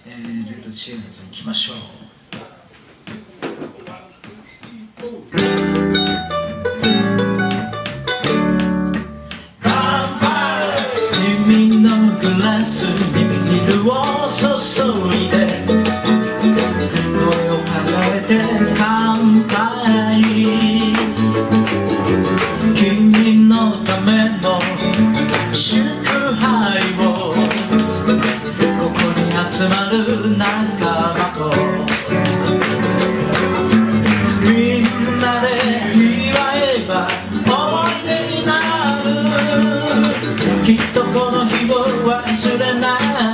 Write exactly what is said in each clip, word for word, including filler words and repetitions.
えー、ルートチェアーズいきましょう。君のグラスにビールを注いで声を離れて乾杯。君のための祝杯をここに集まる仲間とみんなで祝えば思い出になる。きっとこの日を忘れない。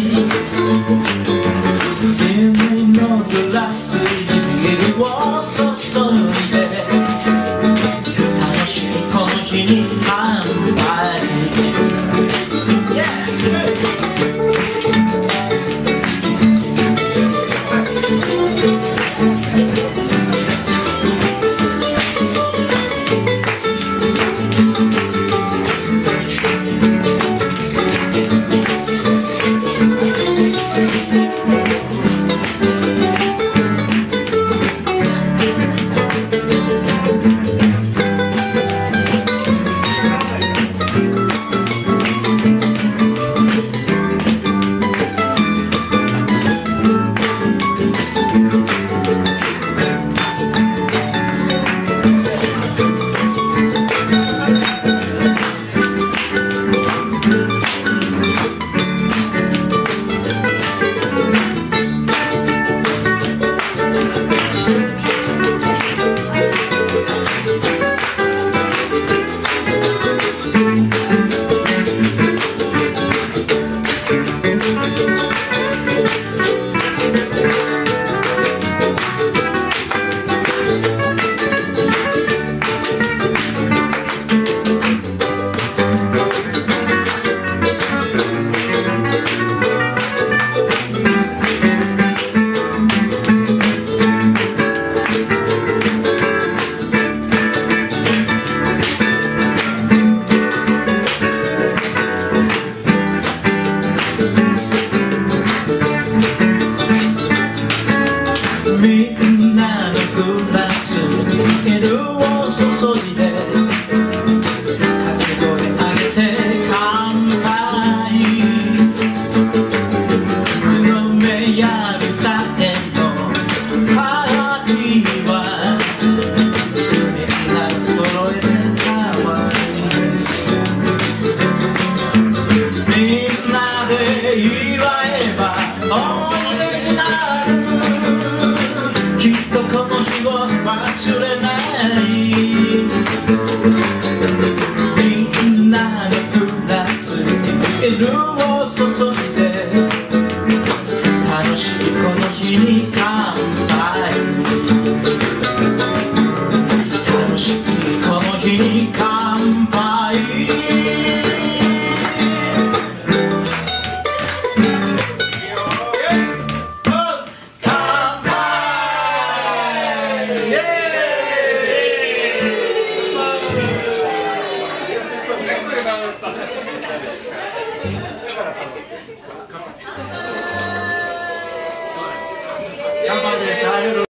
君のグラスにビールを注いで楽しいこの日に乾杯。みんなのグラスにビールを注いで掛け声上げて乾杯。飲めや歌へのパーティーはみんな揃えてかわいい。みんなで祝えば思い出になる。きっとこの日を忘れない。みんなのグラスにビールを注いで楽しいこの日に乾杯。楽しいこの日に乾杯。乾杯です。